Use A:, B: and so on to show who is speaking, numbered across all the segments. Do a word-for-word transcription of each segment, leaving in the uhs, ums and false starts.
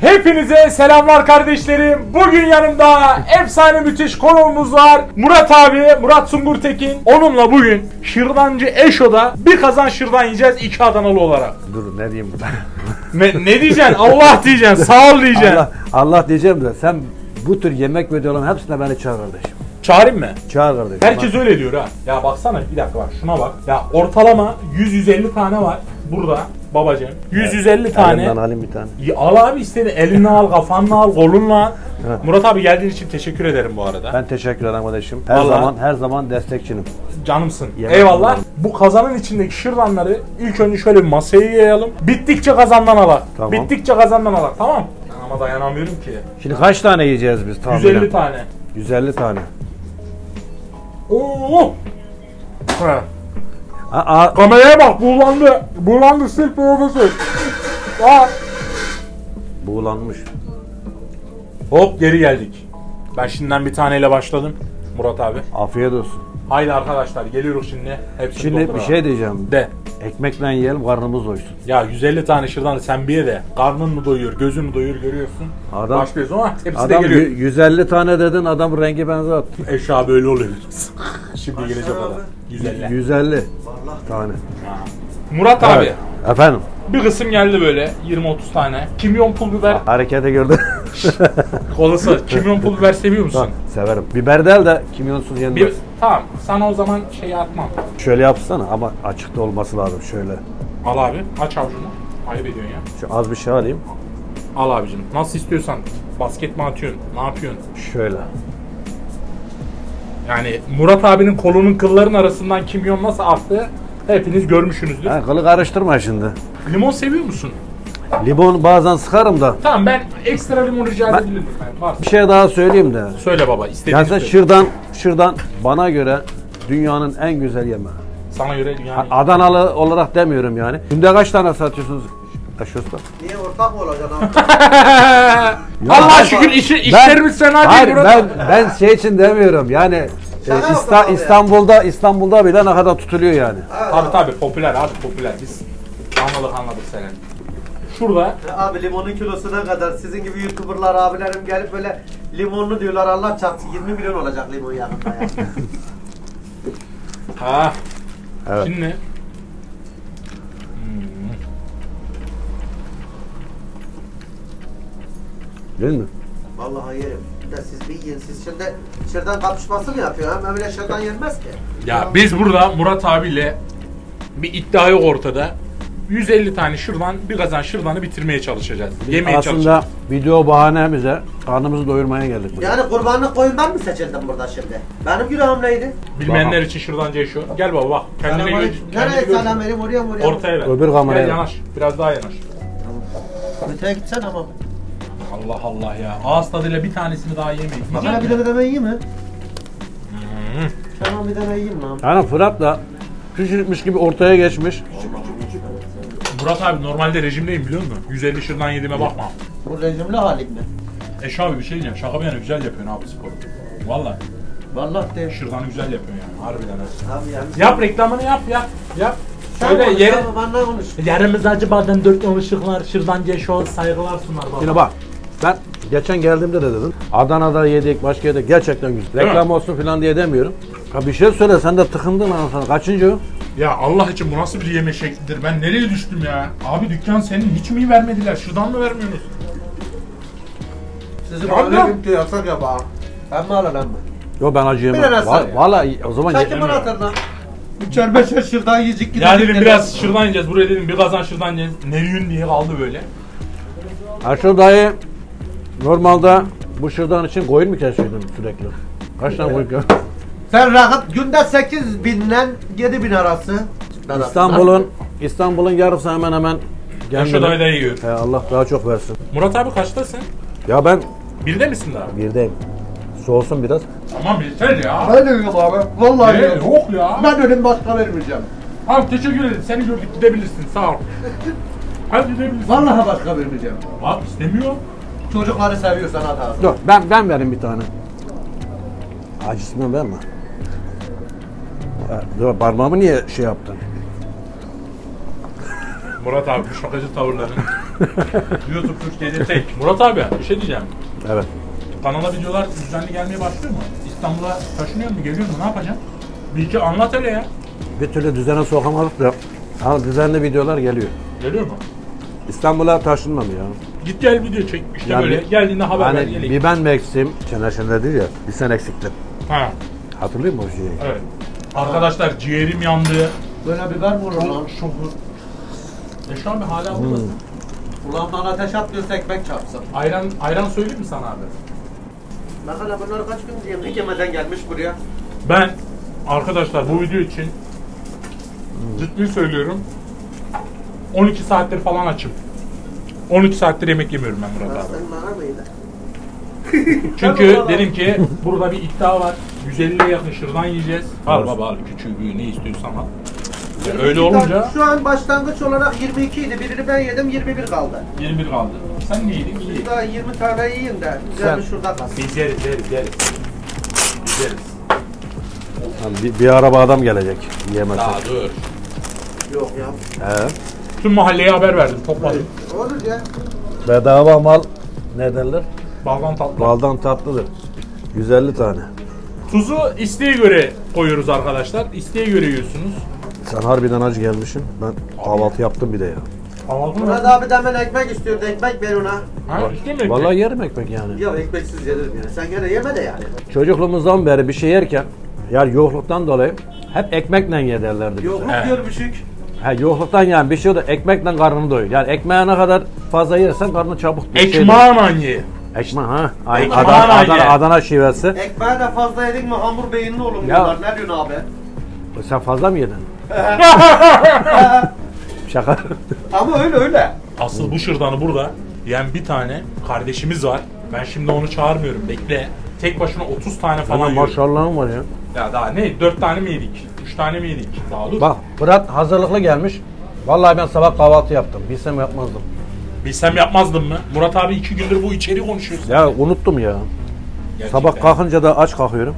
A: Hepinize selamlar kardeşlerim. Bugün yanımda efsane müthiş konuğumuz var. Murat abi, Murat Sungurtekin. Onunla bugün Şırdancı Eşo'da bir kazan şırdan yiyeceğiz iki Adanalı olarak.
B: Dur ne diyeyim burada?
A: Ne, ne diyeceksin? Allah diyeceksin, sağ ol diyeceksin.
B: Allah, Allah diyeceğim de sen bu tür yemek videolarının hepsine beni çağır kardeşim.
A: Çağırayım mı?
B: Çağır kardeşim.
A: Herkes öyle diyor ha. Ya baksana bir dakika bak şuna bak. Ya ortalama yüz yüz elli tane var burada babacığım. yüz yüz elli tane.
B: Elimden alayım bir tane.
A: Ya al abi istedi. Elinle al, kafanla al, kolunla al. Murat abi geldiğin için teşekkür ederim bu arada.
B: Ben teşekkür ederim kardeşim. Her
A: Vallahi.
B: zaman her zaman destekçinim.
A: Canımsın.
B: Yemek
A: Eyvallah.
B: yapalım.
A: Bu kazanın içindeki şırdanları ilk önce şöyle bir masaya yayalım. Bittikçe kazandan alak.
B: Tamam.
A: Bittikçe kazandan alak. Tamam. Ama dayanamıyorum ki.
B: Şimdi kaç tane yiyeceğiz biz tahminen?
A: yüz elli tane.
B: yüz elli tane.
A: Oo. Ha.
B: Aa,
A: Kameraya bak, buğulandı. Buğulandı, sil profesör. Aa.
B: buğulanmış.
A: Hop geri geldik. Ben şimdiden bir taneyle başladım Murat abi.
B: Afiyet olsun.
A: Haydi arkadaşlar geliyoruz şimdi. Hepsini
B: Şimdi bir
A: dolduralım.
B: şey diyeceğim.
A: De.
B: Ekmekle yiyelim, karnımız doysun.
A: Ya yüz elli tane şırdanı sen bir ye de karnın mı doyuyor, gözün mü doyuyor görüyorsun.
B: Adam-
A: Başlıyoruz ama hepsi de
B: Adam
A: geliyor.
B: y- yüz elli tane dedin, adam rengi benzer attı.
A: Eşya böyle oluyor. Şimdi gelecek o da. yüz elli.
B: yüz elli tane.
A: Murat abi
B: Evet. Efendim,
A: bir kısım geldi böyle yirmi otuz tane. Kimyon pul biber
B: harekete gördün.
A: kolası. Kimyon pul biber seviyor musun?
B: Severim. Biber değil de kimyonsuz yenmez.
A: Bir, tamam sana o zaman şeyi atmam.
B: Şöyle yapsana ama açıkta olması lazım şöyle.
A: Al abi aç avucunu. Ayıp ediyorsun ya.
B: Şu az bir şey alayım.
A: Al abicim. Nasıl istiyorsan. Basket mi atıyorsun? Ne yapıyorsun?
B: Şöyle.
A: Yani Murat abinin kolunun kılların arasından kimyon nasıl aktı hepiniz görmüşsünüzdür.
B: Ha, kılı karıştırma şimdi.
A: Limon seviyor musun?
B: Limon bazen sıkarım da.
A: Tamam ben ekstra limon rica edebilirim. Ben. Varsa.
B: Bir şey daha söyleyeyim de.
A: Söyle baba istediğini
B: Yani sen
A: söyle.
B: şırdan, şırdan bana göre dünyanın en güzel yemeği.
A: Sana göre yani.
B: Adanalı olarak demiyorum yani. Günde kaç tane satıyorsunuz? Aşos'ta.
C: Niye ortak mı olacaksın abi?
A: Allah'a şükür işi, işlerimiz fena değil
B: hayır,
A: Murat
B: ben,
A: abi.
B: ben şey için demiyorum yani. e,
C: Şaka yok
B: İsta-
C: abi ya.
B: İstanbul'da İstanbul'da bile ne kadar tutuluyor yani.
A: Tabi tabi popüler abi popüler biz anladık anladık seni. Şurada
C: Abi limonun kilosu ne kadar? Sizin gibi YouTuber'lar abilerim gelip böyle limonlu diyorlar, Allah çarpsın yirmi milyon olacak limon yanında ya.
A: ha
B: Evet.
A: şimdi hmm.
B: Değil mi?
C: Vallahi yerim. Bir de siz bir yiyin. Siz şimdi şırdan kapışması mı yapıyor? Hem öyle şırdan yenmez ki.
A: Ya biz burada Murat abiyle bir iddia yok ortada. yüz elli tane şırdan, bir kazan şırdanı bitirmeye çalışacağız. Yemeye
B: Aslında
A: çalışacağız.
B: video bahanemize karnımızı doyurmaya geldik buraya.
C: Yani kurbanlık koyundan mı seçildim burada şimdi? Benim günahım neydi?
A: Bilmeyenler için şırdancı yaşıyor. Gel baba bak. Kendine
C: Selam
A: gö-
C: aleyküm.
A: kendine
C: Nereye
A: gö-
C: selam vereyim? Oraya mı oraya mı?
A: Ortaya ver.
B: Öbür kameraya.
A: Gel yanaş. Biraz daha yanaş.
C: Öteye gitsen ama.
A: Allah Allah ya. Ağız tadıyla bir tanesini daha yemeyin.
C: Bakana bir tane de ben yiyeyim mi?
A: Hmm.
C: Tamam bir tane yiyeyim lan.
B: Yani Fırat da küçülmüş gibi ortaya geçmiş.
A: Murat abi normalde rejimdeyim biliyor musun? yüz elli şırdan yediğime bakma.
C: Bu rejimli halim mi?
A: Eş abi bir şey diyeceğim. Şaka bir yana güzel yapıyorsun abi sporu. Valla.
C: Vallahi de.
A: Şırdanı güzel yapıyorsun yani. Harbiden ha.
C: Abi yani.
A: Yap reklamını yap yap. Yap.
C: Sen
A: Söyle
C: konuş,
A: yeri.
C: abi, benden konuş.
A: Yerimiz Acıbadem dört yol ışıklar. Şırdancı Eşo saygılar sunar baba.
B: Şimdi bak ben geçen geldiğimde de dedim. Adana'da yedik, başka yerde gerçekten güzel.
A: Değil
B: Reklam
A: mi?
B: olsun falan diye demiyorum. Ya bir şey söyle, sen de tıkındın anasını. Kaçıncı o?
A: Ya Allah için bu nasıl bir yeme şeklidir? Ben nereye düştüm ya? Abi dükkan senin hiç mi vermediler? Şırdan mı vermiyorsunuz?
C: Sizi
A: Ya
C: böyle
A: Allah!
C: bir şey yasak ya bana. Ben mi alalım mı?
B: Yo ben acı yemem.
C: Bir tane
B: Va-
C: sar ya.
B: Vallahi o zaman
C: Sen
B: ye-
C: kimin atar lan? Üçer beşer şırdan yiyecek
A: Ya dedim biraz şırdan yiyeceğiz. Buraya dedim bir kazan şırdan yiyeceğiz. Ne yün diye kaldı böyle.
B: Erşo dayı normalde bu şırdan için koyun mu kesiyordun sürekli? Kaç tane koyun kes-
C: Sen rahat günde sekiz binden yedi bin arası.
B: İstanbul'un İstanbul'un yarısı hemen hemen
A: Eşo dayı da yiyor.
B: He, Allah daha çok versin.
A: Murat abi kaçtasın?
B: Ya ben
A: Birde misin daha?
B: birdeyim. Soğusun biraz.
A: Tamam yeter ya.
C: Ben de yok abi. Vallahi
A: Ne?
C: yok.
A: Yok ya.
C: Ben ölüm başka vermeyeceğim.
A: Abi teşekkür ederim. Seni gördük gidebilirsin. Sağ ol. Hadi gidebilirsin.
C: Vallahi başka vermeyeceğim.
A: Abi istemiyor.
C: Çocukları seviyorsan at ağzına.
B: Dur ben ben vereyim bir tane. Acısını verme. Ha, dur, parmağımı niye şey yaptın?
A: Murat abi bu şakacı tavırların YouTube Türkiye'de tek. Murat abi bir şey diyeceğim.
B: Evet.
A: Kanala videolar düzenli gelmeye başlıyor mu? İstanbul'a taşınıyor mu? Geliyor mu? Ne yapacaksın? Bir iki anlat hele ya.
B: Bir türlü düzene sokamadık da ama düzenli videolar geliyor.
A: Geliyor mu?
B: İstanbul'a taşınmam ya.
A: Git gel video çek. İşte
B: Yani
A: böyle
B: bir-
A: geldiğinde haber ver.
B: Hani
A: Geleyim.
B: bir ben mi eksiğim? Şener Şener değil ya. Bir sen eksiktin.
A: Ha,
B: Hatırlıyor musun o şeyi?
A: evet. Arkadaşlar ciğerim yandı.
C: Böyle biber mi olur lan?
A: Çok şokur. Eş abi hala buradasın.
B: Hmm.
C: Ulan bana ateş atmıyorsa ekmek çarpsın.
A: Ayran, ayran söyleyeyim mi sana abi?
C: Bak hala bunlar kaç gün yemek yemeden gelmiş buraya.
A: Ben arkadaşlar bu video için ciddi söylüyorum on iki saattir falan açım. on iki saattir yemek yemiyorum ben Murat abi.
C: Sen bana mıydı?
A: Çünkü
C: Tamam,
A: dedim ki burada bir iddia var. yüz elliye yakın şırdan yiyeceğiz. Al
B: Evet.
A: baba al, küçüğü büyüğü ne istiyorsan al. Ya öyle olunca
C: Şu an başlangıç olarak yirmi iki idi. Birini ben yedim, yirmi bir kaldı.
A: yirmi bir kaldı. Sen ne yedin? İyi.
C: Bir daha yirmi tane yiyin de güzel bir
B: Sen-
C: şurada kalsın.
A: Biz yeriz yeriz yeriz. Biz yeriz.
B: Yani bir, bir araba adam gelecek. Yiyemezsin.
A: Daha dur.
C: Yok ya.
B: He.
A: Tüm mahalleye haber verdim, topladım.
C: Olur ya.
B: Bedava mal ne derler?
A: Baldan tatlı.
B: Baldan tatlıdır. yüz elli tane.
A: Tuzu isteğe göre koyuyoruz arkadaşlar. İsteğe göre yiyorsunuz.
B: Sen harbiden acı gelmişsin. Ben kahvaltı yaptım bir de ya.
A: Kahvaltı mı?
C: Murat abi de hemen ekmek istiyordu. Ekmek ver ona.
A: Ha, istiyor musun?
B: Vallahi yerim ekmek yani.
C: Ya ekmeksiz yerim ya. Sen gene yeme de yani.
B: Çocukluğumuzdan beri bir şey yerken, yani yokluktan dolayı hep ekmekle ye derlerdi bize.
C: Yokluk
A: Evet.
C: görmüşük.
B: He, yokluktan yani bir şey de ekmekle karnını doyur. Yani ekmeğe ne kadar fazla yersen karnı çabuk bir şey doyur.
A: Ekmeğin ye.
B: Ekmek ha. Ay,
A: Ekmeğin
B: Adana,
A: ye.
B: Adana, Adana şivesi.
C: Ekmeği de fazla yedin mi hamur beyinli olur
B: Ya.
C: bunlar. Ne diyorsun abi?
B: Sen fazla mı yedin? Şaka.
C: Ama öyle öyle.
A: Asıl bu şırdanı burada yiyen bir tane kardeşimiz var. Ben şimdi onu çağırmıyorum. Bekle. Tek başına otuz tane falan
B: Sana
A: yiyor.
B: maşallahın var ya.
A: Ya daha ne? dört tane mi yedik? üç tane mi yedik? Daha dur.
B: Bak Fırat hazırlıklı gelmiş. Vallahi ben sabah kahvaltı yaptım. Bilsem yapmazdım.
A: Bilsem yapmazdım mı? Murat abi iki gündür bu içeriği konuşuyoruz.
B: Ya unuttum ya.
A: Gerçekten.
B: Sabah kalkınca da aç kalkıyorum.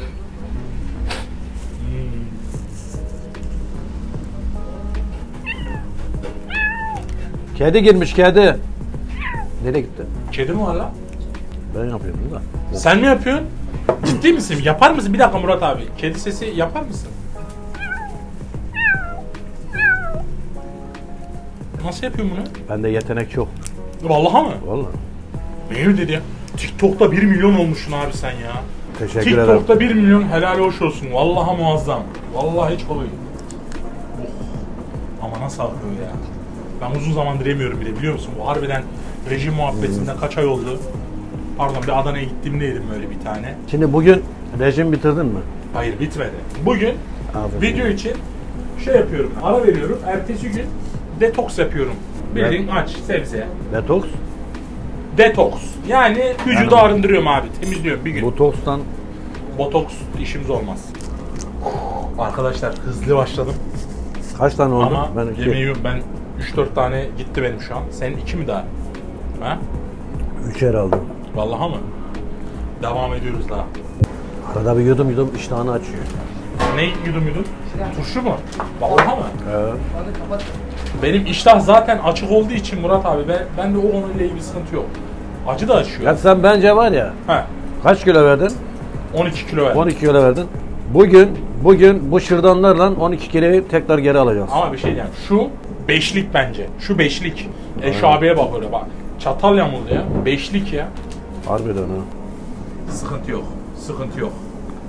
B: Kedi girmiş kedi. Nereye gitti?
A: Kedi mi var lan?
B: Ben yapıyorum da.
A: Sen mi yapıyorsun? Ciddi misin? Yapar mısın? Bir dakika Murat abi. Kedi sesi yapar mısın? Nasıl yapıyorsun bunu?
B: Bende yetenek çok.
A: Vallahi mı?
B: Vallahi.
A: Benim dedi ya. TikTok'ta bir milyon olmuşsun abi sen ya.
B: Teşekkür ederim.
A: TikTok'ta bir milyon helal hoş olsun. Vallahi muazzam. Vallahi hiç kolay. Oh. Ama nasıl akıyor ya. Ben uzun zamandır yemiyorum bile biliyor musun? Bu harbiden rejim muhabbetinden kaç ay oldu. Pardon bir Adana'ya gittiğimde yedim böyle bir tane.
B: Şimdi bugün rejim bitirdin mi?
A: Hayır bitmedi. Bugün
B: Aferin.
A: video için şey yapıyorum. Ara veriyorum. Ertesi gün detoks yapıyorum. Bildiğin aç sebze.
B: Detoks.
A: Detoks. Yani vücudu
B: Yani-
A: arındırıyorum abi. Temizliyorum bir gün.
B: Botokstan
A: Botoks işimiz olmaz. Arkadaşlar hızlı başladım.
B: kaç tane oldu?
A: Ama
B: ben iki.
A: yemeği ben üç dört tane gitti benim şu an. Senin iki mi daha? Ha?
B: Üçer aldım.
A: Vallahi mı? Devam ediyoruz daha.
B: Arada bir yudum yudum iştahını açıyor.
A: Ne yudum yudum? Turşu mu? Vallahi mı?
B: Evet.
A: Benim iştah zaten açık olduğu için Murat abi ben, ben de o konuyla ilgili sıkıntı yok. Acı da açıyor.
B: Ya sen bence var ya,
A: He.
B: kaç kilo verdin?
A: on iki kilo verdim.
B: on iki kilo verdin. Bugün bugün bu şırdanlarla on iki kiloyu tekrar geri alacağız.
A: Ama bir şey diyeyim. Şu beşlik bence. Şu beşlik. Eşabiye bak öyle bak. Çatal yamuldu ya. Beşlik ya.
B: Harbiden ha.
A: Sıkıntı yok. Sıkıntı yok.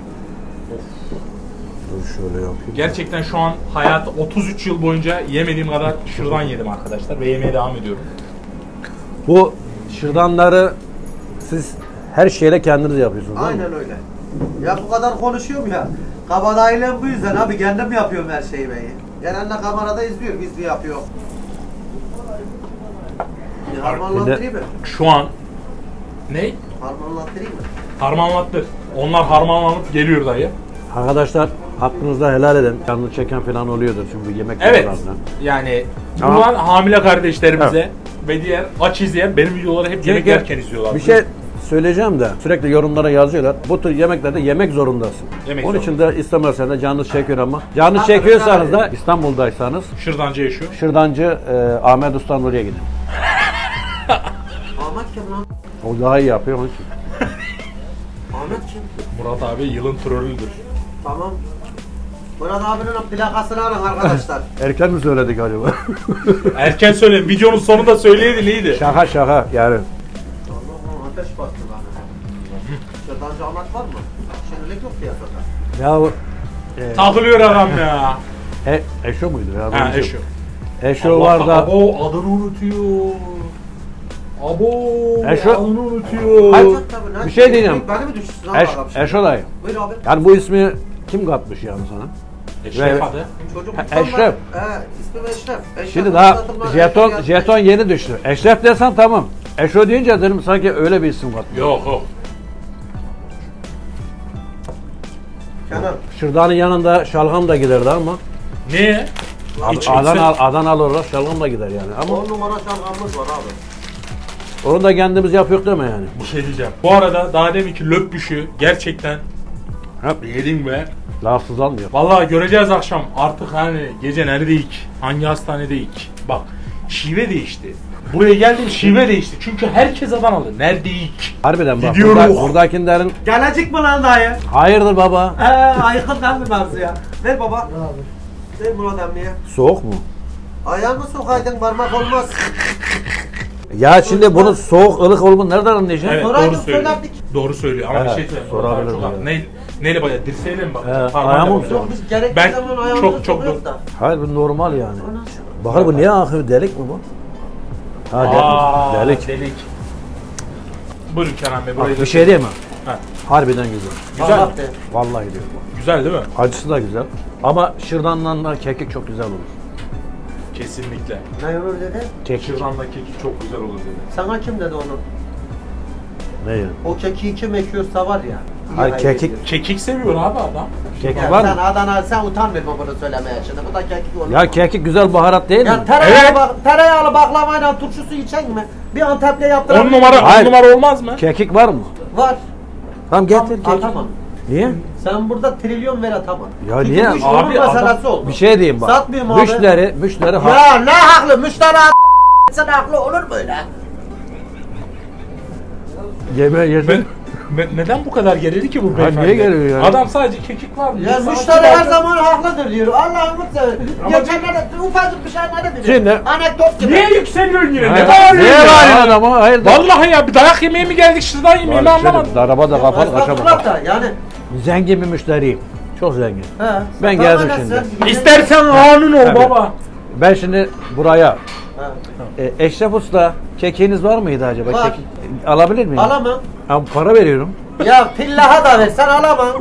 B: Dur şöyle yapayım.
A: Gerçekten şu an hayat otuz üç yıl boyunca yemediğim kadar şırdan yedim arkadaşlar ve yemeye devam ediyorum.
B: Bu şırdanları siz her şeyle kendiniz yapıyorsunuz değil mi?
C: Aynen öyle. Ya bu kadar konuşuyorum ya. Kabadayılığım bu yüzden abi. Kendim yapıyorum her şeyi ben. Genelde kamerada izliyor. Biz mi yapıyor? Bir harmanlattırayım mı?
A: Şu an ne?
C: Harmanlattırayım mı?
A: Harmanlattır. Onlar harmanlanıp geliyor dayı.
B: Arkadaşlar hakkınızda helal edin. Canlı çeken falan oluyordur çünkü yemek
A: Evet.
B: videolarından.
A: Yani
B: Ama-
A: buradan hamile kardeşlerimize ve diğer aç izleyen benim videoları hep yemek
B: Çünkü
A: yerken izliyorlar.
B: Bir şey söyleyeceğim de sürekli yorumlara yazıyorlar. Bu tür yemeklerde yemek zorundasın.
A: Yemek
B: Onun için de istemezsen de canınız çekiyor ama. Canınız
C: Tabii,
B: çekiyorsanız
C: tabii.
B: da İstanbul'daysanız
A: Şırdancı yaşıyor.
B: Şırdancı e, Ahmet Usta'nın oraya gidin.
C: kim lan?
B: O daha iyi yapıyor onun için.
C: Ahmet kim?
A: Murat abi yılın trollüdür.
C: Tamam. Murat abinin o plakasını alın arkadaşlar.
B: Erken mi söyledik acaba?
A: Erken söyleyin. Videonun sonunda söyleydin iyiydi.
B: Şaka şaka yani.
C: Allah'ım ateş bastı bana. Şırdancı Ahmet var mı? Şimdilik yok piyasada.
B: Ya e,
A: Takılıyor adam ya.
B: e, Eşo muydu ya?
A: Ha
B: Eşo.
A: eşo.
B: Eşo var da.
A: Abo adını unutuyor. Abo
B: Eşo-
A: adını unutuyor.
B: Hayır.
C: Tabii, ne-
B: Bir şey diyeceğim.
C: Beni mi düşürsün lan
B: Eş,
C: bakalım şimdi?
B: Eşo dayı.
C: Buyur abi.
B: Yani bu ismi kim katmış yani sana?
A: Eşref adı.
C: Çocuk
B: Ha,
C: Mustafa.
B: Eşref.
C: He, ismim Eşref. Eşref
B: Şimdi daha
C: Mustafa,
B: jeton
C: Eşref
B: jeton yeni düştü. Eşref desen tamam. Eşo deyince dedim sanki öyle bir isim katmış.
A: Yok yok.
C: Kenan.
B: Şırdanın yanında şalgam da giderdi ama.
A: Niye?
B: Ad-
A: İç-
B: Adana, Adanalı olarak şalgam da gider yani. Ama
C: on numara şalgamımız var abi.
B: onu da kendimiz yapıyoruz deme yani.
A: Bir şey diyeceğim. Bu arada daha deminki löpbüşü gerçekten
B: Hep
A: yedim ve
B: lafsız almıyor.
A: vallahi göreceğiz akşam artık hani gece neredeyik, hangi hastanedeyik. Bak şive değişti. Buraya geldim şive değişti. Çünkü herkes Adanalı. Neredeyik?
B: Harbiden bak.
A: Gidiyorum.
B: Burada, buradakilerin
C: Gelecek mi lan dayı?
B: hayırdır baba?
C: He, ayıkın bir mevzu ya. Ver baba. Ver Murat emmiye.
B: Soğuk mu?
C: Ayağımı sokaydın parmak olmaz.
B: Ya şimdi bunu soğuk ılık olma nereden anlayacaksın?
A: Evet
C: Soraydık,
A: doğru söylüyor.
C: söylerdik.
A: Doğru söylüyor ama
B: Evet,
A: bir şey söyleyeyim.
B: sorabiliriz
A: Çok-
B: yani.
A: Ne, neyle bayağı dirseğiyle mi bak?
B: Evet, ayağımı mı
C: Yok biz gerekli
A: Ben
C: zaman
A: çok-
C: ayağımızı
A: çok
C: sokuyoruz
A: dur-
C: da.
B: Hayır bu normal yani.
C: Ondan sonra-
B: Bakın bu niye akıyor? Delik mi bu? Ha
A: Aa,
B: delik.
A: delik.
B: delik.
A: Buyurun Kenan Bey. Burayı
B: Bak,
A: da-
B: bir şey diyeyim mi?
A: Ha,
B: Harbiden güzel.
A: güzel.
C: Allah de.
B: Vallahi diyor.
A: Güzel değil mi?
B: Acısı da güzel. Ama şırdanla da kekik çok güzel olur.
A: Kesinlikle.
C: Ne olur dedi?
B: Kekik.
A: Şırdanla kekik çok güzel olur dedi.
C: Sana kim dedi onu?
B: Ne yani?
C: O kekiği kim ekiyorsa var ya. iyi
B: Hayır,
C: hayır
B: kekik-
C: ediyor.
A: Kekik seviyor abi adam.
B: Kekik
C: Ya
B: var
C: sen
B: mı?
C: Adana sen utanmıyor bunu söylemeye şimdi. Bu da kekik olur.
B: Ya kekik güzel baharat değil mi?
C: Ya tereyağlı,
A: Evet.
C: bak, tereyağlı baklavayla turşusu içecek mi? Bir Antep'le yaptıran
A: On numara, on
B: Hayır.
A: numara olmaz mı?
B: Kekik var mı?
C: var.
B: Tamam getir kekik.
C: Atamam.
B: Niye?
C: Sen burada trilyon ver atamam.
B: Ya
C: Çünkü
B: niye?
C: bu iş
A: Abi,
C: onun meselesi
A: adam-
C: oldu.
B: Bir şey diyeyim bak.
C: Satmıyorum abi.
B: Müşteri, müşteri ha.
C: Ya ne haklı? Müşteri a- sen haklı olur mu öyle?
B: Yemeği yesin.
A: Ben, ben- neden bu kadar gerildi ki bu beyefendi?
B: niye geliyor yani?
A: Adam sadece kekik var mı?
C: Ya
A: Sanki
C: müşteri her
A: zaten-
C: zaman haklıdır diyor. Allah'ım seversen.
A: Ama-
C: Geçenlerde ufacık bir şey ne dedi?
B: Şimdi-
C: Anekdot gibi.
A: Niye yükseliyorsun yine? Ne
B: Hayır.
A: bağırıyorsun
B: Niye
A: ya?
B: bağırıyorsun adama? Hayır.
A: Vallahi ya bir dayak yemeye mi geldik şırdan yemeye mi
B: Bak, şöyle
A: anlamadım.
B: Araba da kapalı
C: Estağfurullah
B: kaçamam.
C: da yani.
B: Zengin bir müşteriyim. Çok zengin.
C: He,
B: Ben
C: sen
B: geldim
C: bana
B: şimdi.
C: sen-
A: İstersen kanun ol
B: Tabii.
A: baba.
B: Ben şimdi buraya
C: He.
B: e, Eşref Usta kekiğiniz var mıydı acaba?
C: Var.
B: Kekik. Alabilir miyim?
C: Alamam.
B: Ha, para veriyorum.
C: Ya pillaha da ver sen alamam.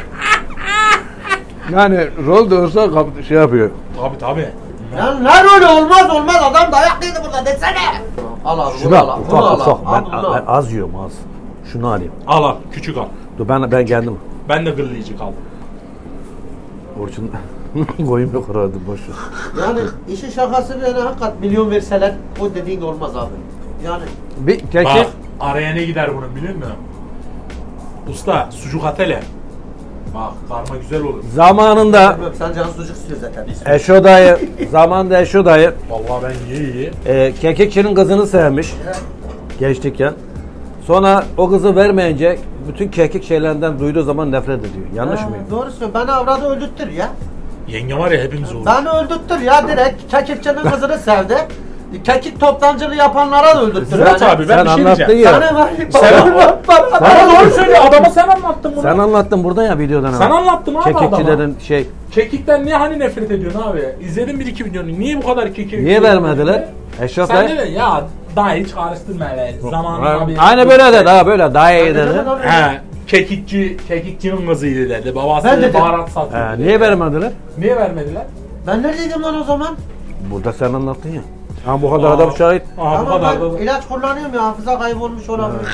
B: Yani rol de olsa kap- şey yapıyor.
A: Tabi tabi.
C: Ya ne rolü olmaz olmaz adam dayak yedi burada desene. Al abi bunu
B: Şuna
C: al. Bunu
B: ufak
C: al.
B: ufak.
C: Al
B: Ben,
C: bunu al.
B: ben az yiyorum az. Şunu alayım.
A: Al al küçük al.
B: Dur ben ben kendim.
A: Ben de gıllayıcı kaldım.
B: Orçun koyun yok herhalde boş ver.
C: Yani işin şakası bir yana hakikat milyon verseler o dediğin olmaz abi. Yani
B: Bir
A: Bak
B: kekik.
A: araya ne gider bunun biliyor musun? Usta sucuk at hele. Bak karma güzel olur.
B: Zamanında
C: bilmiyorum sen can sucuk istiyor zaten.
B: Eşo dayı, zamanında Eşo dayı
A: Vallahi ben iyi iyi.
B: e, kekikçinin kızını sevmiş gençlikken. Sonra o kızı vermeyince bütün kekik şeylerinden duyduğu zaman nefret ediyor. Yanlış
C: Ha,
B: mıyım?
C: Doğru söylüyor. Beni avradı öldürttür ya.
A: Yenge var ya hepimiz olur.
C: Beni öldürttür ya direkt. Kekikçinin kızını sevdi. Kekik toptancılığı yapanlara da öldürttür.
A: Murat
C: beni.
A: abi ben
B: Sen
A: bir şey
B: anlattın
A: diyeceğim.
B: ya.
C: Sana var.
A: Sen-
C: Bana bana-
A: Bana doğru söyle adama sen anlattın bunu.
B: Sen anlattın burada ya videodan.
A: Sen
B: ha.
A: anlattın abi adama.
B: Kekikçilerin şey.
A: Kekikten niye hani nefret ediyorsun abi? İzledim bir iki videonu. Niye bu kadar kekik?
B: Niye vermediler? Eşref
A: Sen
B: dayı.
A: de ya daha hiç karıştırma hele. Zamanında bir...
B: Aynı böyle dedi ha böyle daha iyi dedi.
A: He. Kekikçi, kekikçinin kızıydı dedi. Babası
C: Ben
A: dedi,
C: dedim.
A: baharat satıyor.
B: Ha,
A: dedi.
B: niye vermediler?
A: Niye vermediler?
C: Ben neredeydim lan o zaman?
B: Burada sen anlattın ya. Ha bu kadar adam şahit.
A: Aha bu
C: Ama
A: kadar
C: ben
A: da.
C: ilaç kullanıyorum ya hafıza kaybolmuş olabilir.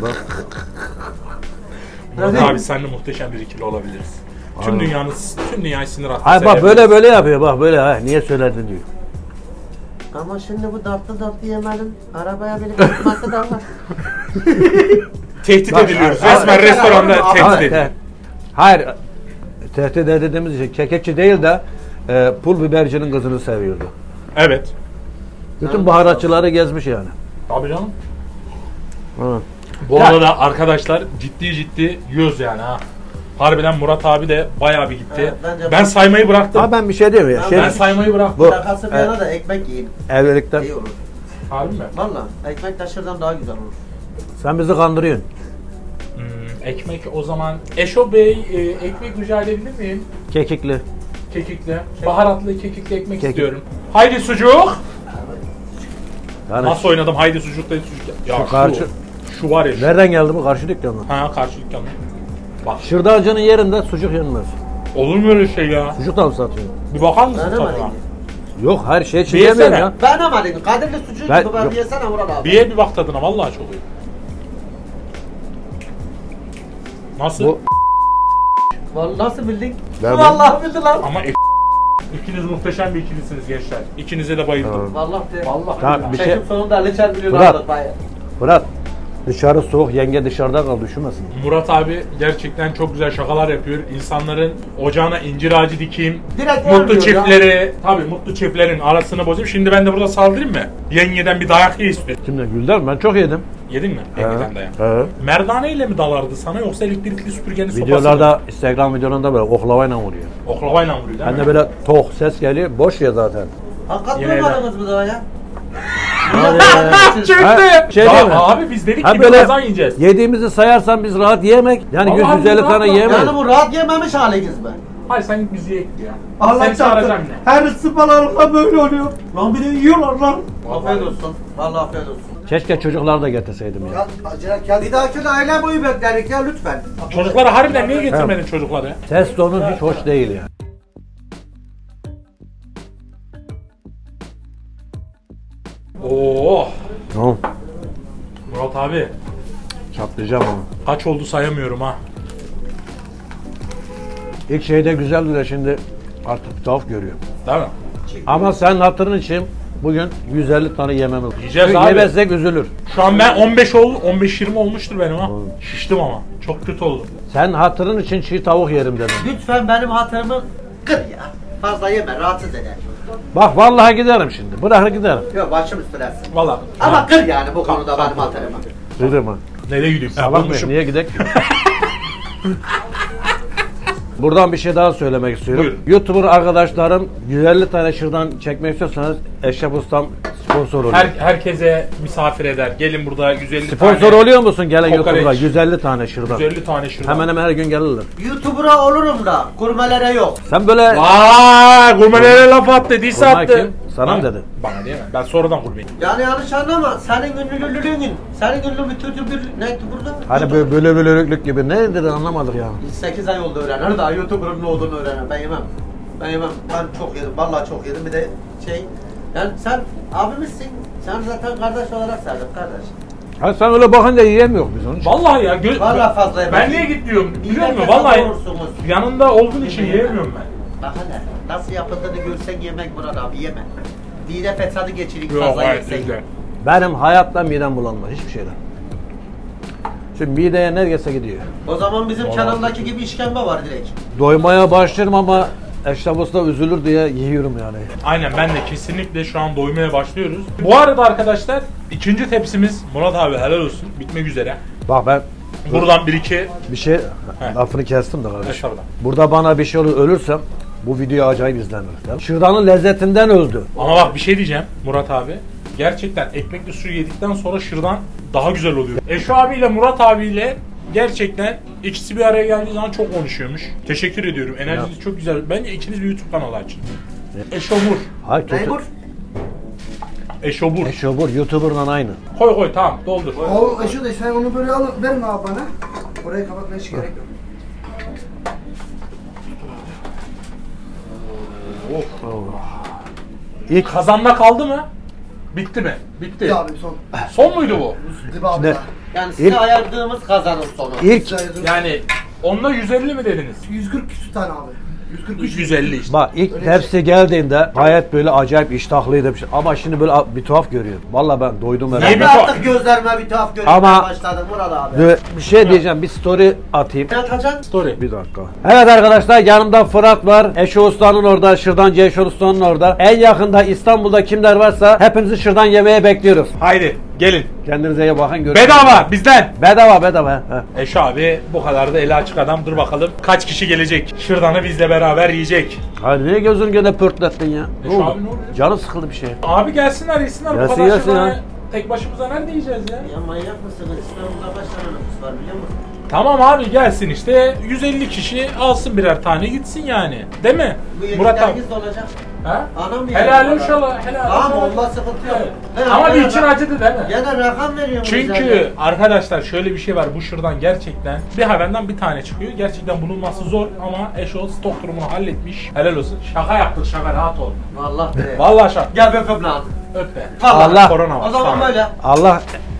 A: Murat abi seninle muhteşem bir ikili olabiliriz. Tüm dünyanın, tüm dünyayı sinir hastası
B: Hayır bak
A: edebiliriz.
B: böyle böyle yapıyor bak böyle ha niye söyledin diyor.
C: Ama şimdi bu tatlı tatlı yemenin arabaya binip gitmesi da var.
A: Tehdit
B: Bak,
A: ediliyoruz.
B: hayır,
A: Resmen
C: hayır,
A: restoranda
C: hayır,
A: tehdit
B: Hayır,
A: ediliyoruz.
B: te- hayır tehdit edildiğimiz için kekekçi değil de e, pul bibercinin kızını seviyordu.
A: Evet.
B: Bütün baharatçıları gezmiş yani.
A: Tabii canım.
B: Hı.
A: Bu arada arkadaşlar ciddi ciddi yiyoruz yani ha. Harbiden Murat abi de bayağı bir gitti.
C: Evet, bence
A: ben
C: bu-
A: saymayı bıraktım.
B: Abi ben bir şey diyorum ya.
C: Ben-
B: Şey,
A: ben saymayı bıraktım.
B: Bu-
C: Şakası bir yana da ekmek yiyin.
B: evlilikten
C: İyi olur.
A: Harbi mi?
C: Valla ekmek taşırdan daha güzel olur.
B: sen bizi kandırıyorsun.
A: Hmm, ekmek o zaman. Eşo Bey e, ekmek rica edebilir miyim?
B: Kekikli.
A: Kekikli. Baharatlı kekikli ekmek
B: Kekik.
A: istiyorum. Haydi sucuk.
B: Yani
A: Nasıl oynadım? Haydi sucuk da sucuk. Ya
B: Şu
A: şu,
B: karşı-
A: şu var ya şu.
B: nereden geldi bu? Karşı dükkandan.
A: Ha karşı dükkanı. Bak.
B: Şırdancının yerinde sucuk yenmez.
A: Olur mu öyle şey ya?
B: Sucuk da mı satıyor?
A: Bir bakar mısın
C: Ben
A: tadına?
C: ama
B: Yok her şey için
A: Bir yesene.
B: yemiyorum ya.
C: Ben ama dedim. Kadirli sucuğu
B: Ben-
C: gibi ben
B: yok.
C: bir yesene Murat abi.
A: Bir ye bir bak tadına vallahi çok iyi. Nasıl?
B: Bu
C: Vallahi nasıl bildin?
B: Ben-
C: Vallahi bildi lan.
A: Ama e- ikiniz muhteşem bir ikilisiniz gençler. İkinize de bayıldım.
B: Tamam.
C: Vallahi de.
A: Vallahi
B: Tamam,
A: billahi.
B: bir şey-
C: Çekim sonunda Ali Çer milyon
B: Murat.
C: aldık bayağı.
B: Fırat dışarı soğuk, yenge dışarıda kal, üşümesin.
A: Murat abi gerçekten çok güzel şakalar yapıyor. İnsanların ocağına incir ağacı dikeyim.
C: Direkt
A: Mutlu
C: vermiyor
A: çiftleri, tabii mutlu çiftlerin arasını bozayım. Şimdi ben de burada saldırayım mı? Yengeden bir dayak ye istiyor.
B: Kimden? Gülden ben çok yedim.
A: Yedin mi? Yengeden dayak.
B: He.
A: Merdane ile mi dalardı sana yoksa elektrikli süpürgenin sopası mı?
B: Videolarda, Instagram videolarında böyle oklavayla vuruyor.
A: Oklavayla vuruyor değil
B: Ben
A: mi?
B: de böyle tok ses geliyor, boş ya zaten.
C: Hakikat
A: Yine
C: duymadınız mı daha ya?
A: Çıktı.
B: Ha, şey
A: Ya
B: değil mi?
A: abi biz dedik
B: Ha
A: ki
B: böyle
A: birazdan yiyeceğiz.
B: yediğimizi sayarsan biz rahat yemek. Yani
A: Vallahi
B: yüz yüz elli
A: rahat
B: tane
A: rahat.
B: yemeyiz.
C: Yani bu rahat yememiş haliniz mi?
A: Hayır sen bizi ye ya.
C: Allah
A: Seni
C: çarptı.
A: çağıracağım ne?
C: Her ısımalarla böyle oluyor. Lan bir de yiyorlar lan. Afiyet olsun. Vallahi afiyet olsun.
B: Keşke çocuklar da getirseydim ya.
C: Bir dahaki de aile boyu beklerik ya lütfen.
A: Çocukları harbiden niye getirmedin çocukları?
B: Ses tonun hiç hoş değil yani.
A: Oo.
B: Tamam.
A: Murat abi
B: Çatlayacağım onu.
A: kaç oldu sayamıyorum ha.
B: İlk şeyde güzeldi de şimdi artık bir tuhaf görüyorum.
A: Değil mi?
B: Ama sen hatırın için bugün yüz elli tane yememiz.
A: Yiyeceğiz
B: Çünkü
A: abi.
B: yemezsek üzülür.
A: Şu an ben on beş oldu, on beş yirmi olmuştur benim ha. Şiştim ama. Çok kötü oldum.
B: Sen hatırın için çiğ tavuk yerim dedim.
C: Lütfen benim hatırımı kır ya. Fazla yeme rahatsız eder.
B: Bak vallahi giderim şimdi. Bırakır giderim.
C: Yok başım üstüne.
A: Valla.
C: Ama
A: Ha.
C: kır yani bu konuda
A: Kalk,
C: benim
A: kalk.
C: hatırımı.
B: Giderim ha.
A: Nereye gideyim? Ha,
B: Sabah mı?
A: bulmuşum.
B: Niye gidek ki? Buradan bir şey daha söylemek istiyorum.
A: Buyurun.
B: YouTuber arkadaşlarım yüz elli tane şırdan çekmek istiyorsanız Eşref Ustam sponsor oluyor.
A: Her, herkese misafir eder. Gelin burada yüz elli
B: Sponsor
A: tane.
B: oluyor musun gelen
A: Kokoreç.
B: YouTuber'a? yüz elli tane şırdan.
A: yüz elli tane şırdan.
B: Hemen hemen her gün gelirler.
C: YouTuber'a olurum da gurmelere yok.
B: Sen böyle
A: Vay gurmelere laf attı, diss
B: Gurme
A: attı.
B: kim? Sana mı
A: Bana-
B: dedi?
A: Bana değil mi? Ben sonradan gurmeyim.
C: Yani yanlış anlama. Senin ünlülülüğün, senin ünlü bir türlü bir neydi burada?
B: hani böyle böyle bölürüklük gibi ne dedi anlamadık ya.
C: sekiz ay oldu öğrenir daha YouTuber'ın ne olduğunu öğrenen. Ben yemem. Ben yemem. Ben çok yedim. Vallahi çok yedim. Bir de şey yani sen abimizsin. Sen zaten kardeş olarak saydık kardeş.
B: Ha sen öyle bakınca yiyemiyor biz onun için.
A: Vallahi ya. Gö-
C: Vallahi fazla yemem.
A: Ben niye git diyorum biliyor musun?
C: Yiyecek
A: Vallahi
C: olursunuz.
A: yanında olduğun için yiyemiyorum ben.
C: Bak hele nasıl yapıldığını görsen yemek Murat abi yeme. Dide fesadı geçirik
A: Yok
C: fazla
A: gayet
C: yersen.
A: güzel.
B: Benim hayatta midem bulanmaz hiçbir şeyden. Şimdi mideye ne gelse gidiyor.
C: O zaman bizim
A: Vallahi.
C: kanaldaki gibi işkembe var direkt.
B: Doymaya başlarım ama Eşref Usta üzülür diye yiyorum yani.
A: Aynen ben de kesinlikle şu an doymaya başlıyoruz. Bu arada arkadaşlar ikinci tepsimiz Murat abi helal olsun bitmek üzere.
B: Bak ben
A: Buradan bir iki
B: bir şey lafını kestim de kardeşim.
A: Estağfurullah.
B: Burada bana bir şey olur ölürsem bu video acayip izlenir. Şırdanın lezzetinden öldü.
A: ama bak bir şey diyeceğim Murat abi. Gerçekten ekmekli suyu yedikten sonra şırdan daha güzel oluyor. Eşo abiyle Murat abiyle gerçekten ikisi bir araya geldiği zaman çok konuşuyormuş. Teşekkür ediyorum. Enerjiniz çok güzel. Bence ikiniz bir YouTube kanalı açın. Eşobur.
B: Hayır kötü.
C: Meybur.
A: Eşobur.
B: Eşobur YouTuber'la aynı.
A: Koy koy tamam doldur.
D: O şu da sen onu böyle al, verin abi bana. Orayı kapatmaya hiç gerek yok.
B: İlk
A: Kazanda kaldı mı? Bitti mi? Bitti.
D: Bir abi son.
A: Son muydu bu?
D: Dibi abi
B: Ne?
D: daha.
C: Yani size
B: İlk-
C: ayırdığımız kazanın sonu.
B: ilk
A: Yani onda yüz elli mi dediniz?
D: yüz kırk küsur tane abi. yüz kırk üç.
A: yüz elli işte.
B: bak ilk
D: Öyle
B: tepsi geldiğinde gayet böyle acayip iştahlıydı bir şey. Ama şimdi böyle bir tuhaf görüyorum. Vallahi ben doydum
A: Niye
B: herhalde.
C: Ben
A: bir
C: de
A: tuhaf-
C: artık gözlerime bir tuhaf görünmeye
B: Ama-
C: başladı Murat abi.
B: Ve bir şey diyeceğim, bir story atayım.
C: Ne atacaksın?
A: Story.
B: Bir dakika. Evet arkadaşlar yanımda Fırat var. Eşo Usta'nın orada, Şırdancı Eşo Usta'nın orada. En yakında İstanbul'da kimler varsa hepinizi şırdan yemeye bekliyoruz.
A: Haydi. Gelin.
B: Kendinize iyi bakın. Görüşürüz.
A: Bedava bizden.
B: Bedava bedava. He.
A: Eşo abi bu kadar da eli açık adam. Dur bakalım kaç kişi gelecek. Şırdanı bizle beraber yiyecek.
B: Hadi niye gözünü gene pörtlettin ya?
A: E
B: Ne
A: şu
B: oldu?
A: abi ne oluyor?
B: Canı sıkıldı bir şey.
A: Abi gelsinler yesinler. Bu
B: Gelsin,
A: kadar
B: gelsin
A: şırdanı
B: ya.
A: tek başımıza nerede yiyeceğiz ya?
C: Ya manyak mısınız? İstanbul'da kaç tane nüfus var biliyor musun?
A: Tamam abi gelsin işte yüz elli kişi alsın birer tane gitsin yani. Değil mi?
C: Bu
A: Murat abi.
C: yedikleriniz dolacak.
A: Ha?
C: Anam ya.
A: Helal inşallah. Helal
C: Tamam
A: inşallah.
C: onda sıkıntı yok.
A: Evet.
C: Ben
A: Ama bir
C: gene
A: için
C: ra-
A: acıdı değil mi?
C: Gene rakam veriyorum.
A: Çünkü arkadaşlar şöyle bir şey var, bu şırdan gerçekten bir hayvandan bir tane çıkıyor. Gerçekten bulunması zor ama Eşo stok durumunu halletmiş. Helal olsun. Şaka yaptık, şaka, rahat ol.
C: Vallahi be.
A: Vallahi şaka.
C: Gel bir öpüm lan.
A: Öp be.
C: Vallahi.
B: Allah.
A: Korona var.
C: O zaman
A: Tamam.
C: böyle.
B: Allah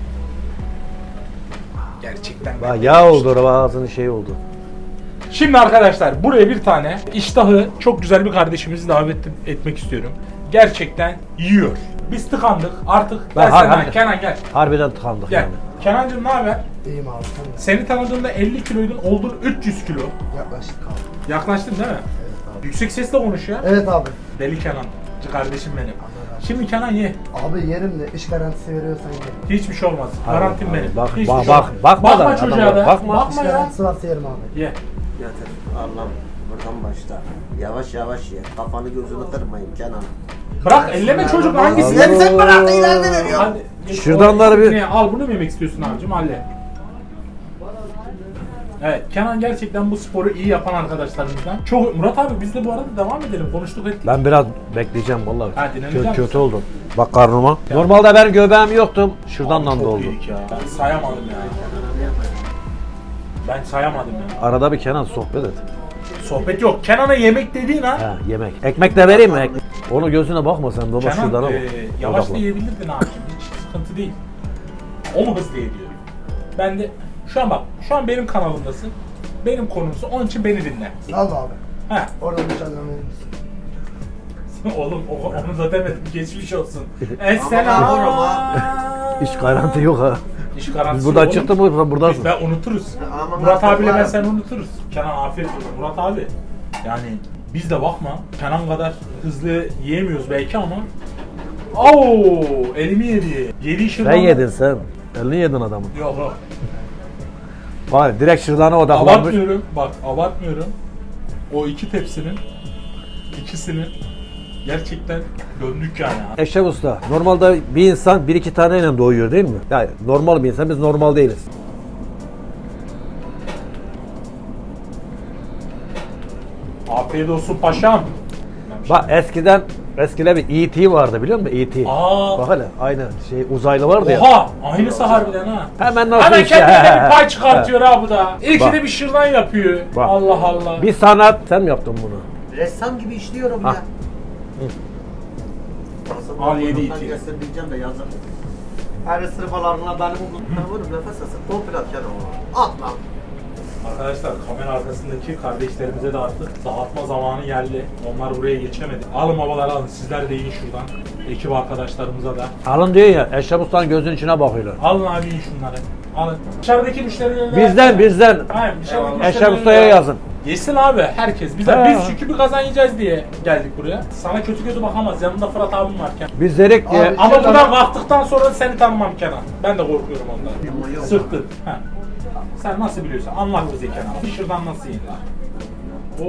A: Gerçekten.
B: bak yağ oldu, ağzının şey oldu.
A: Şimdi arkadaşlar buraya bir tane iştahı çok güzel bir kardeşimizi davet etmek istiyorum. Gerçekten yiyor. Biz tıkandık artık.
B: Ben
A: Gel sen
B: har-
A: de, Kenan gel.
B: Harbiden tıkandık
A: Gel.
B: yani.
A: Kenancığım ne haber?
D: İyiyim abi sen de.
A: Seni tanıdığımda elli kiloydun, oldun üç yüz kilo.
D: Yaklaştık abi.
A: Yaklaştın değil mi?
D: Evet abi.
A: Yüksek sesle konuş ya.
D: Evet abi.
A: Deli Kenan. Kardeşim benim. Şimdi Kenan ye.
D: Abi yerim de iş garantisi veriyorsan ye.
A: Hiçbir şey olmaz.
B: Hayır,
A: Garantim
B: hayır.
A: benim.
B: Bak,
A: Hiçbir
B: bak,
A: şey
B: bak,
A: olmaz.
B: bakma
A: bakma
B: da,
A: çocuğa
B: adama
A: da.
B: bakma.
A: Bakma
D: İş
A: ya.
D: garantisi varsa yerim abi.
A: Ye.
C: Yatır. Allah'ım buradan başla. Yavaş yavaş ye. Kafanı gözünü kırmayın Kenan.
A: Bırak elleme çocuk hangisi?
B: Allah.
C: Sen sen bırak da ileride veriyor.
A: Hadi. geç,
B: Şırdanları
A: o-
B: bir-
A: Ne, al bunu mu yemek istiyorsun abicim? Halle. Evet, Kenan gerçekten bu sporu iyi yapan arkadaşlarımızdan. Çok Murat abi biz de bu arada devam edelim. Konuştuk ettik.
B: Ben biraz bekleyeceğim vallahi.
A: Ha, dinleneceğim
B: Kötü,
A: misin?
B: kötü oldum. Bak karnıma. Normalde benim göbeğim yoktu. Şuradan
A: Abi
B: da
A: çok
B: oldu.
A: yedik ya. Ben sayamadım ya. Ben sayamadım ya.
B: Arada bir Kenan sohbet et.
A: Sohbet yok. Kenan'a yemek dediğin ha.
B: Ha, yemek. Ekmek de vereyim mi? Ekmek. Onu gözüne bakma sen baba şuradan
A: Kenan
B: ama.
A: e, yavaş da yiyebilirdin abicim. Hiç sıkıntı değil. O mu hızlı yediyor? Ben de şu an bak. Şu an benim kanalımdasın. Benim konumsa onun için beni dinle.
D: Al abi.
A: Ha.
D: Oradan bir tane verir misin?
A: Oğlum o- onu da demedim. Geçmiş olsun.
C: Aman
A: Esselam.
C: Allah'ım
B: Hiç garanti yok ha.
A: İş garantisi
B: Biz buradan
A: yok oğlum.
B: çıktık mı buradasın.
A: Biz ben unuturuz.
C: Aman
A: Murat
C: Allah'ım
A: abiyle ben
C: var.
A: sen unuturuz. Kenan afiyet olsun. Murat abi. Yani biz de bakma. Kenan kadar hızlı yiyemiyoruz belki ama. Oo, elimi yedi. Yedi şırdan.
B: Sen yedin sen. Elini yedin adamın.
A: Yok yok.
B: Vay direkt şırdana odaklanmış.
A: Abartmıyorum. Bak abartmıyorum. O iki tepsinin ikisini gerçekten döndük yani.
B: Eşref Usta, normalde bir insan bir iki taneyle doğuyor değil mi? Yani normal bir insan, biz normal değiliz.
A: Afiyet olsun paşam.
B: Bak eskiden, eskiden bir E T vardı biliyor musun? E T.
A: Aa.
B: Bak hele aynı şey uzaylı vardı ya.
A: Oha! Aynısı harbiden ha.
B: Hemen nasıl
A: Hemen
B: bir şey?
A: kendine bir pay çıkartıyor ha bu da. İlki
B: Bak.
A: de bir şırdan yapıyor.
B: Bak.
A: Allah Allah.
B: Bir sanat, sen mi yaptın bunu?
C: Ressam gibi işliyorum
B: Ha.
C: ya. Nasıl
A: Al yedi
C: burnumdan
A: iti.
C: göstermeyeceğim de yazık. Her ısırmalarına benim umutlarım vurup nefes alsın. Komple at Kenan. At lan.
A: Arkadaşlar kamera arkasındaki kardeşlerimize de artık dağıtma zamanı geldi. Onlar buraya geçemedi. Alın babalar alın. Sizler de yiyin şuradan. Ekip arkadaşlarımıza da.
B: Alın diyor ya, Eşref Usta'nın gözünün içine bakıyorlar.
A: Alın abi yiyin şunları. Alın. Dışarıdaki müşterilerine...
B: Bizden, bizden.
A: Hayır, dışarıdaki
B: Eşref
A: müşterilerine-
B: Usta'ya yazın.
A: Yesin abi herkes. Biz,
B: Ha.
A: biz çünkü bir kazan yiyeceğiz diye geldik buraya. Sana kötü kötü bakamaz. Yanında Fırat abim varken.
B: Biz dedik ki,
D: Abi,
A: Ama
D: Şırdanı-
A: buradan kalktıktan sonra seni tanımam Kenan. Ben de korkuyorum ondan. Sırtın. Ha. Sen nasıl biliyorsan anlat bize Kenan. Bir şırdan nasıl yenir? Oh.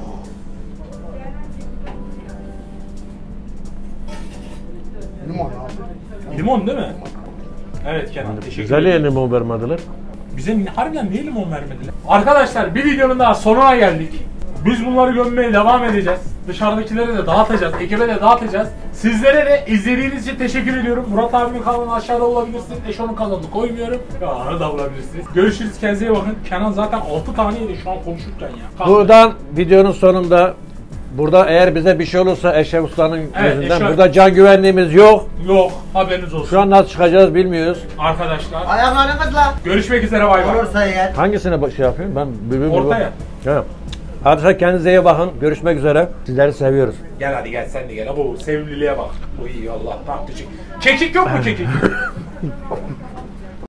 D: Limon abi.
A: Limon değil mi? Evet Kenan teşekkür
B: güzel
A: ederim.
B: limon vermediler.
A: Bize ni- harbiden niye limon vermediler? Arkadaşlar bir videonun daha sonuna geldik. Biz bunları gömmeye devam edeceğiz. Dışarıdakilere de dağıtacağız, ekibe de dağıtacağız. Sizlere de izlediğiniz için teşekkür ediyorum. Murat abimin kanalını aşağıda bulabilirsiniz. Eşo'nun kanalını koymuyorum. Ya onu da bulabilirsiniz. Görüşürüz, kendinize iyi bakın. Kenan zaten altı tane yedi şu an konuşurken ya. Kalk.
B: Buradan videonun sonunda, burada eğer bize bir şey olursa Eşref Usta'nın
A: Evet,
B: yüzünden,
A: Eşref-
B: burada can güvenliğimiz yok.
A: Yok, haberiniz olsun.
B: Şu an nasıl çıkacağız bilmiyoruz.
A: Arkadaşlar
C: Ayaklarınız lan.
A: görüşmek üzere, bay bay.
C: Olursa eğer.
B: Hangisine bak- şey yapayım? Ben bir- bir- bir-
A: Ortaya.
B: Evet. Arkadaşlar kendinize iyi bakın. Görüşmek üzere. Sizleri seviyoruz.
A: Gel hadi gel sen de gel. Bu sevimliliğe bak. Bu iyi Allah. Tam kekik. Kekik yok mu kekik?